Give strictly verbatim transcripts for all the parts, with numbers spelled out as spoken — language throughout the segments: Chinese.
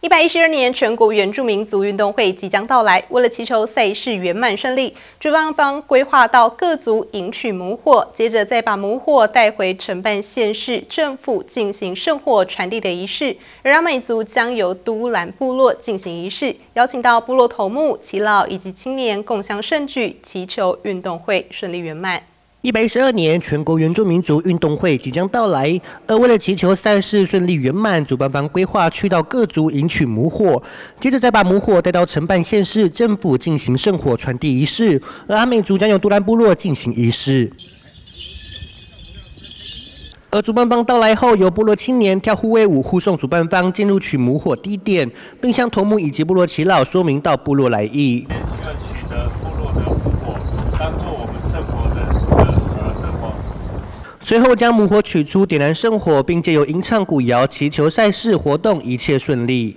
一百一十二年全国原住民族运动会即将到来，为了祈求赛事圆满顺利，主办方规划到各族迎娶母火，接着再把母火带回承办县市政府进行圣火传递的仪式。而阿美族将由都兰部落进行仪式，邀请到部落头目、耆老以及青年共襄盛举，祈求运动会顺利圆满。 一百一十二年全国原住民族运动会即将到来，而为了祈求赛事顺利圆满，主办方规划去到各族迎娶母火，接着再把母火带到承办县市政府进行圣火传递仪式，而阿美族将由都兰部落进行仪式。而主办方到来后，由部落青年跳护卫舞护送主办方进入取母火地点，并向头目以及部落耆老说明到部落来意。随后将母火取出，点燃圣火，并借由吟唱古谣，祈求赛事活动一切顺利。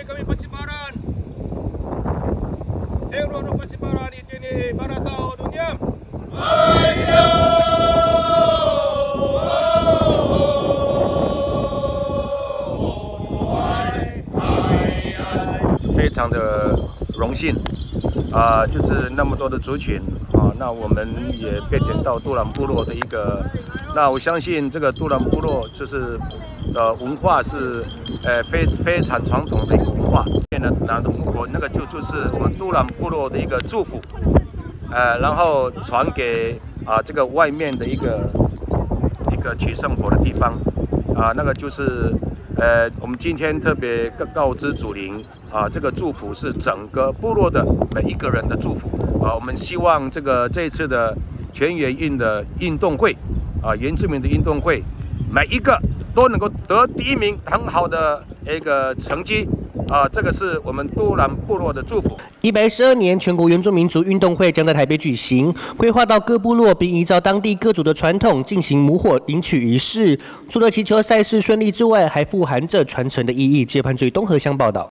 非常的荣幸啊、呃，就是那么多的族群啊，那我们也被点到都兰部落的一个。那我相信这个都兰部落就是呃文化是呃非非常传统的一个文化，那那的母火那个就就是我们都兰部落的一个祝福，呃，然后传给啊、呃、这个外面的一个一个取圣火的地方啊、呃，那个就是呃我们今天特别告知祖灵啊、呃，这个祝福是整个部落的每一个人的祝福啊、呃，我们希望这个这一次的全原运的运动会。啊，原住民的运动会，每一个都能够得第一名，很好的一个成绩啊！这个是我们都兰部落的祝福。 一百一十二年全国原住民族运动会将在台北举行，规划到各部落，并依照当地各族的传统进行母火迎娶仪式。除了祈求赛事顺利之外，还富含着传承的意义。接盘最东河乡报道。